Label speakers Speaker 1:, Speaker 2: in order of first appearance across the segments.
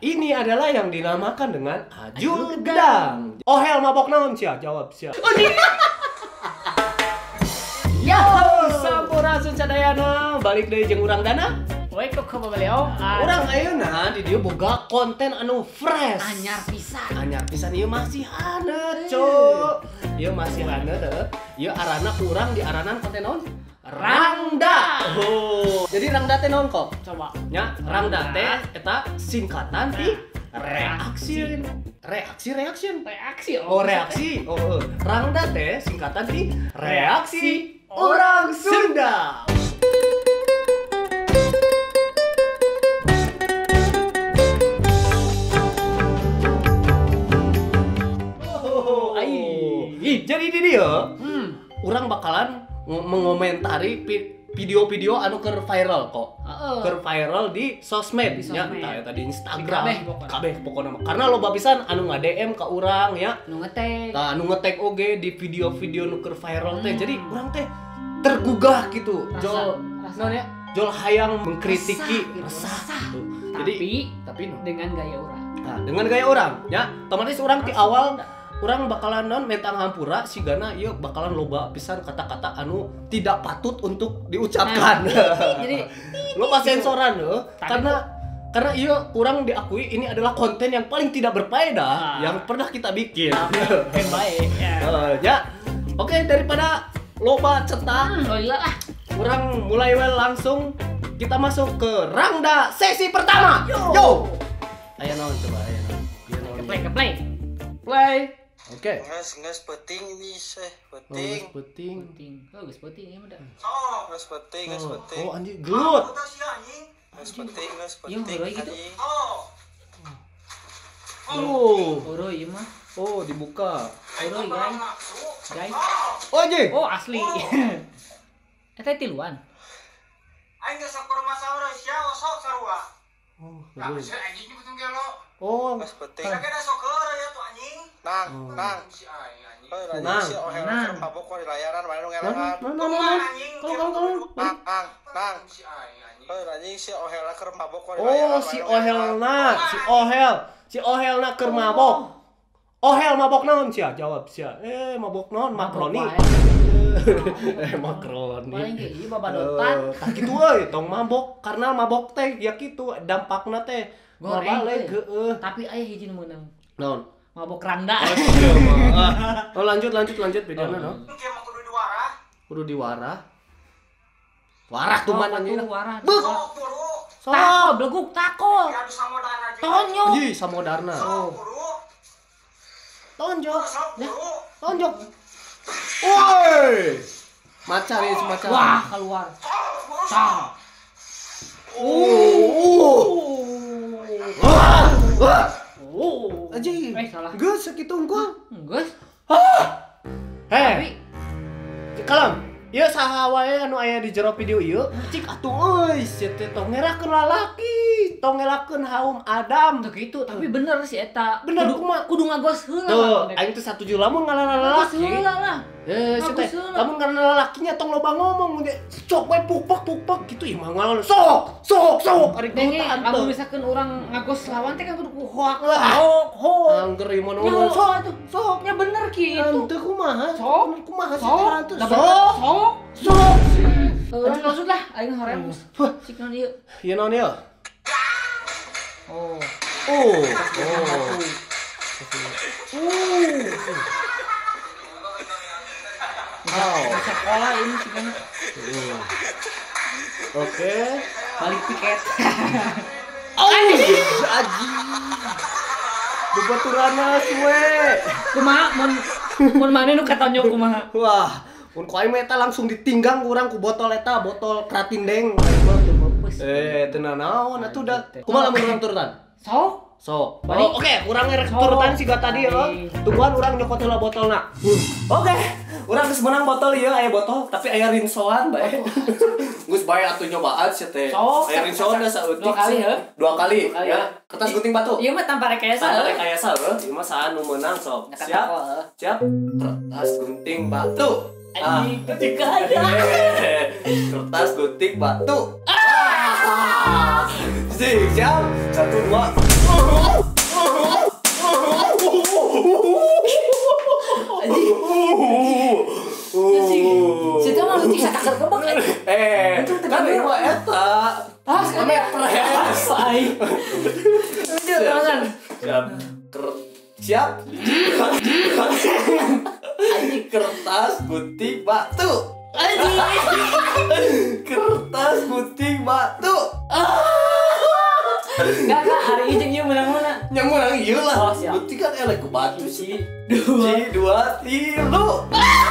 Speaker 1: Ini adalah yang dinamakan dengan Ajul Gedang. Ohel mabok naon cia? Jawab cia. Yo, sampurasun sadayana, balik deui jeung urang Dana.
Speaker 2: Woi kok beliau.
Speaker 1: Urang ayeuna di dieu boga konten anu fresh.
Speaker 2: Anyar pisan.
Speaker 1: Anyar pisan ieu masih haneut, Cuk. Ieu masih haneut teh. Ieu arana urang di aranan konten naon? Rangda. Oh, jadi Rangda teh naon kok?
Speaker 2: Coba.
Speaker 1: Nya, Rangda teh eta singkatan ti reaksi. Reaksi. Oh, reaksi. Oh, Rangda teh singkatan ti reaksi orang Sunda. Jadi di dia, orang bakalan mengomentari video-video anu keur viral kok. Keur viral di sosmed nya, entah di Instagram, kabeh pokona. Karena loba pisan anu nge-DM ka urang ya.
Speaker 2: Nu ngetek.
Speaker 1: Tah anu ngetek oge di video-video nu keur viral teh. Jadi urang teh tergugah gitu. Jol hayang mengkritiki resah.
Speaker 2: Tapi
Speaker 1: no.
Speaker 2: dengan gaya orang.
Speaker 1: Nah, dengan gaya orang ya. Otomatis orang di awal orang bakalan non mentang hampura sigana ieu bakalan loba pisan kata-kata anu tidak patut untuk diucapkan.
Speaker 2: Jadi
Speaker 1: loba sensoran karena ieu kurang diakui ini adalah konten yang paling tidak berfaedah yang pernah kita bikin.
Speaker 2: Yang baik.
Speaker 1: Ya. Oke, daripada loba cetak, orang mulai langsung kita masuk ke Rangda sesi pertama. Yo. Ayo naon coba aya naon. Play. Oke.
Speaker 3: Nges penting ini penting.
Speaker 1: Penting.
Speaker 2: Geus penting ya udah.
Speaker 3: Nges penting.
Speaker 1: Oh anjing gelut.
Speaker 3: Nges penting.
Speaker 2: Yang horoi gitu. Horoi ieu mah.
Speaker 1: Oh dibuka.
Speaker 2: Horoi guys.
Speaker 1: Oh anjing.
Speaker 2: Oh asli. Eta tiluan.
Speaker 3: Aing geus sakur masalah sia sok sarua.
Speaker 1: Oh.
Speaker 3: Anjing betul ge lo.
Speaker 1: Oh.
Speaker 3: Nges penting. Kagak soker ya tuh anjing. Nang. Si anjing.
Speaker 1: Nang.
Speaker 3: Si ohel mabok di layaran mana nu ngelengan. Nang. Si anjing si ohel keur mabok di layaran.
Speaker 1: Oh, si ohelna keur mabok. Ohel mabok naon cia? Jawab cia. Mabok naon? Makroni. Makroni.
Speaker 2: Paling ge ieu babadotan.
Speaker 1: Tah kitu euy, tong mabok karena mabok teh ya kitu dampakna teh. Balik
Speaker 2: tapi aya hiji nu meunang.
Speaker 1: Naon?
Speaker 2: Mabok Rangda.
Speaker 1: Oh lanjut videona no.
Speaker 3: Kieu mah kudu diwara.
Speaker 1: Kudu diwarah. Warah tuh mana anjing.
Speaker 2: Warah.
Speaker 1: Sok.
Speaker 2: Tako, bleguk tako.
Speaker 3: Ya bisa modal aja.
Speaker 2: Tonyo.
Speaker 1: Ih, samodarna. Tonjok. Woi. Macar ya macar.
Speaker 2: Wah, keluar. Cang.
Speaker 1: Anjing.
Speaker 2: Salah.
Speaker 1: Geus sakitu engkau.
Speaker 2: Geus.
Speaker 1: Heh. Kalem. Ieu saha wae anu aya di jero video ieu, cik atuh euy, sia teh tong ngerakeun lalaki, tong ngelakeun haum Adam.
Speaker 2: Tuh gitu, tapi bener sih eta.
Speaker 1: Bener
Speaker 2: kudu ngagos heula.
Speaker 1: Tuh, aing teh satuju lamun ngaranna lalaki.
Speaker 2: Heula lah.
Speaker 1: Sia teh lamun ngaranna lalakinya tong loba ngomong ge, sok bae pupek gitu ieu mah ngaran. Sok. Ari
Speaker 2: kutaan teu. Lamun misalkan urang ngagos lawan teh kan kudu hoak.
Speaker 1: Angger ieu mah ngomong sok.
Speaker 2: Soknya bener kitu.
Speaker 1: Henteu kumaha? Kumaha sih teh?
Speaker 2: Sok. Lanjut lah, aing horemus. Cik naon ieu?
Speaker 1: Ieu naon ieu?
Speaker 2: Oh. Sekolah ini sih kan.
Speaker 1: Oke.
Speaker 2: Balik tiket.
Speaker 1: Aji. Bebaturanna suwe.
Speaker 2: Kumaha mun maneh nu katonyo kumaha?
Speaker 1: Wah, mun ku aing mah eta langsung ditinggang urang ku botol eta, botol Kratindeng. Tenan naon atuh da. Kumaha lamun urang turutan? Sok. Oke, urang rek turutan siga tadi ya. Tungguan urang nyokot heula botolna. Oke, urang geus meunang botol ieu aya botol tapi aya rinsoan bae. Geus bae atuh nyobaan sia teh. Aya rinsoan da saeutik. 2 kali ya. Kertas gunting batu.
Speaker 2: Ieu mah tanpa rekayasa.
Speaker 1: Ieu mah saha nu meunang sok. Siap. Kertas gunting batu.
Speaker 2: Anjing ketika aja.
Speaker 1: Kertas gunting batu. Siap. 1 2
Speaker 2: Situ mah leutik sakar kebak lagi.
Speaker 1: Kan ieu mah eta.
Speaker 2: Metres. Ai. Lanjut, terusan.
Speaker 1: Siap. Anjing kertas gunting batu.
Speaker 2: Anjing.
Speaker 1: Kertas gunting batu.
Speaker 2: Enggak hari ini jeung ieu menang-mana.
Speaker 1: Yang menang ieu lah.
Speaker 2: Oh, siap.
Speaker 1: Gunting kan elek ku batu sih.
Speaker 2: 2
Speaker 1: 2 3.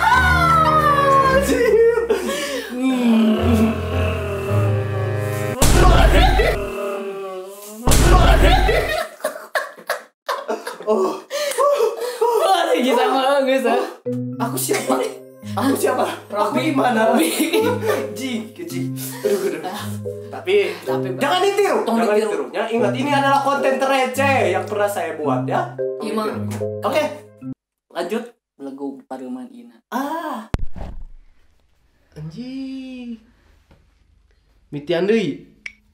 Speaker 2: Masih kita mah geus.
Speaker 1: Aku siapa? Aku siapa? Aku gimana? Jing. Aduh. Tapi jangan ditiru. Jangan ditiru. Ya, ingat ini adalah konten terreceh yang pernah saya buat ya.
Speaker 2: Imam.
Speaker 1: Oke. Lanjut.
Speaker 2: Belegu pareuman ina.
Speaker 1: Anjing. Mitian deui.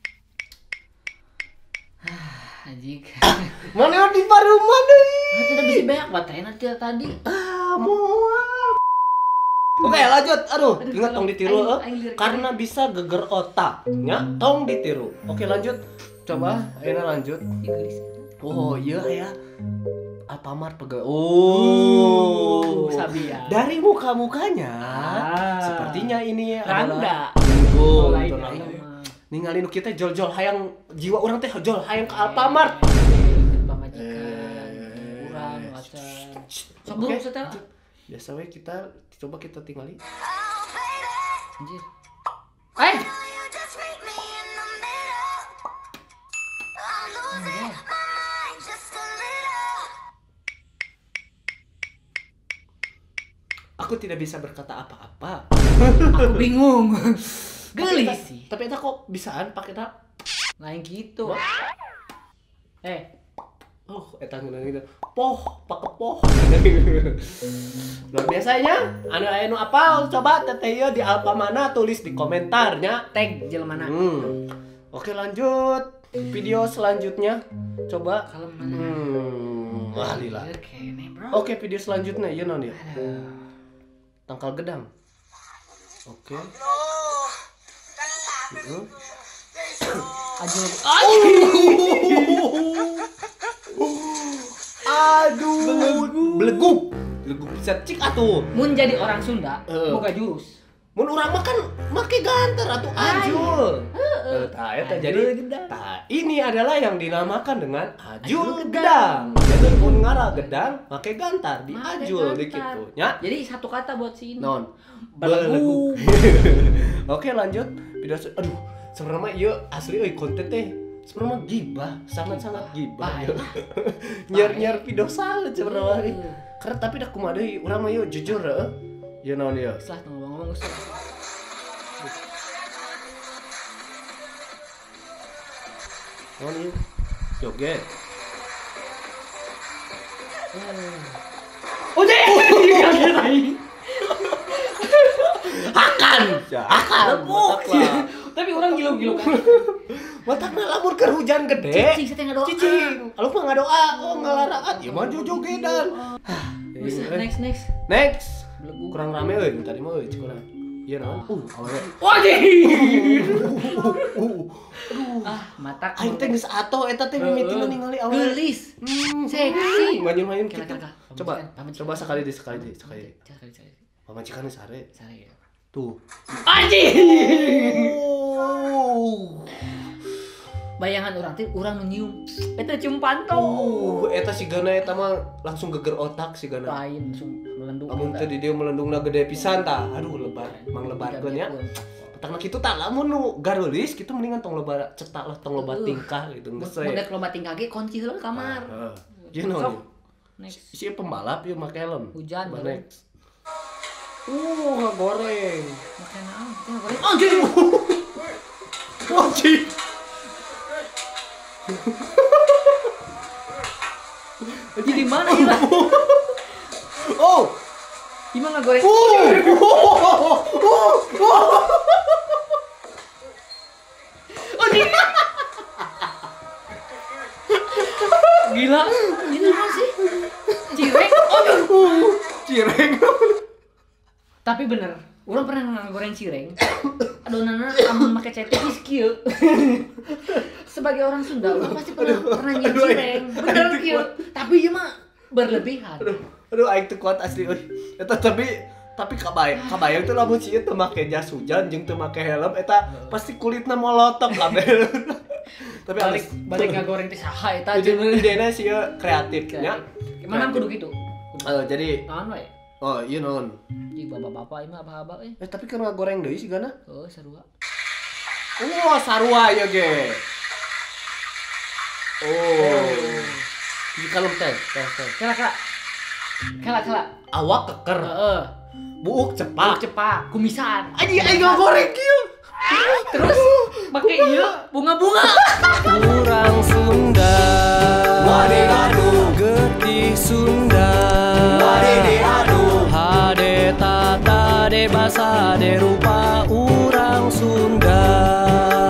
Speaker 2: Anjing.
Speaker 1: Mana di pareuman deui?
Speaker 2: Tidak bisa banyak baterainya tadi.
Speaker 1: Moal. Oke, lanjut. Aduh, ingat tong ditiru karena
Speaker 2: Karena
Speaker 1: bisa geger otaknya, tong ditiru. Oke, lanjut. Coba, ayeuna lanjut.
Speaker 2: Inggris.
Speaker 1: Oh, iya ya. Alfamart pegawai. Oh,
Speaker 2: Sabia.
Speaker 1: dari muka-mukanya, sepertinya ini
Speaker 2: Randa.
Speaker 1: Oh,
Speaker 2: Mulai
Speaker 1: betul,
Speaker 2: dari
Speaker 1: Randa. Ningali nu kita jol-jol hayang jiwa orang teh jol hayang ke Alfamart.
Speaker 2: Pamajikan. Urang acan. Sebelum
Speaker 1: Oke.
Speaker 2: setelah.
Speaker 1: Biasa we kita coba kita tinggali.
Speaker 2: Anjir.
Speaker 1: Aku tidak bisa berkata apa-apa.
Speaker 2: Aku bingung. Gelis sih.
Speaker 1: Tapi eta kok bisaan pakai eta?
Speaker 2: Lain gitu.
Speaker 1: Oh, eta ngeunaheun gitu. Poh, pakai poh. Nah, biasanya anu apal coba teteh ieu di Alfa mana tulis di komentarnya.
Speaker 2: Tag jelmana.
Speaker 1: Oke, lanjut. Video selanjutnya coba
Speaker 2: Kalau mana?
Speaker 1: wah lila.
Speaker 2: Kene, bro.
Speaker 1: Oke, video selanjutnya ieu naon ya? Tangkal gedang. Oke.
Speaker 2: Aduh.
Speaker 1: Aduh, beleguk bisa cik atuh.
Speaker 2: Mun jadi orang Sunda, boga jurus.
Speaker 1: Mun urang mah kan make ganter atuh ajul. Tah eta jadi ini adalah yang dinamakan dengan ajul gedang. Jadi mun ngara gedang make gantar di ajul dikitu nya.
Speaker 2: Jadi satu kata buat si ini.
Speaker 1: Non.
Speaker 2: Beleguk.
Speaker 1: Oke, lanjut. Video aduh, sebenarnya mah ieu asli euy konten teh sebenarnya mah gibah, sangat-sangat gibah. Nyer video salah sebenarnya. Karena tapi dah kumaha deui, urang mah ieu jujur heuh. Ieu naon ieu?
Speaker 2: Salah ngomong Ustaz.
Speaker 1: Naon ieu? Joget.
Speaker 2: Oh, deh.
Speaker 1: Akan.
Speaker 2: Lepuk. Tapi orang gilo-gilo kan.
Speaker 1: Matakna lamun keur hujan gede.
Speaker 2: Cicing saya ngadoa.
Speaker 1: Cicing. Alo mah ngadoa, oh ngalaraan. Ya mah jogedan.
Speaker 2: Bisa next.
Speaker 1: Next.
Speaker 2: Belegu.
Speaker 1: Kurang rame euy tadi mah euy kurang. Iya naon? Awewe.
Speaker 2: Wajih. Mata
Speaker 1: Aing teh geus ato eta teh mimitina ningali awewe.
Speaker 2: gelis. Seksi.
Speaker 1: Manyun kitu.
Speaker 2: Kira-kira.
Speaker 1: Coba sekali deh. Pamajikan geus sare.
Speaker 2: Sare ya.
Speaker 1: Tuh.
Speaker 2: Anjing. Bayangan orang teh urang nu nyium. Eta cium pantau.
Speaker 1: Eta sigana eta mah langsung geger otak sigana.
Speaker 2: Lain langsung melendung.
Speaker 1: Lamun teh di dieu melendungna gede pisan tah. Aduh lebar, mang lebarkeun ya. Petakna kitu tah lamun nu gareulis kitu mendingan tong loba cetak lah tong loba tingkah gitu geus we.
Speaker 2: Mun loba tingkah ge kunci heula kamar.
Speaker 1: Ieu naon?
Speaker 2: Next.
Speaker 1: Si pembalap ieu make helm.
Speaker 2: Hujan.
Speaker 1: Next. Ngagoreng.
Speaker 2: Makan naon? Goreng. Anjing.
Speaker 1: Anjing.
Speaker 2: Di mana ya?
Speaker 1: Oh.
Speaker 2: Gimana goreng? gila. Ini apa sih? Cireng.
Speaker 1: Cireng.
Speaker 2: Tapi bener, urang pernah ngagoreng cireng. Adonanna amun make cetek geus kieu. Sebagai orang Sunda, urang pasti pernah nyium cireng. Bener kieu. Tapi ieu mah berlebihan.
Speaker 1: Aduh aing teu kuat asli euy. Eta tapi kabayang tuh lamun si ieu teu make jas hujan jeung teu make helm eta pasti kulitna molotok kabeh. Tapi
Speaker 2: balik ngagoreng teh saha eta
Speaker 1: jeung idena si ieu kreatif nya.
Speaker 2: Gimana kudu gitu?
Speaker 1: Jadi
Speaker 2: naon wae?
Speaker 1: oh iya non.
Speaker 2: Di bapak-bapak ieu mah abah-abah
Speaker 1: Tapi kan ngagoreng deui sigana.
Speaker 2: Oh, sarua.
Speaker 1: Oh, sarua ya ge. Oh. Di kalem teh.
Speaker 2: Kala.
Speaker 1: Awak keker.
Speaker 2: Heeh.
Speaker 1: Buuk cepak.
Speaker 2: Kumisan.
Speaker 1: Aing ngagoreng kieu.
Speaker 2: Terus pakai ieu bunga-bunga.
Speaker 1: Urang Sunda. Wade adu getih Sunda. Wade adu hade tata de basa de rupa urang Sunda.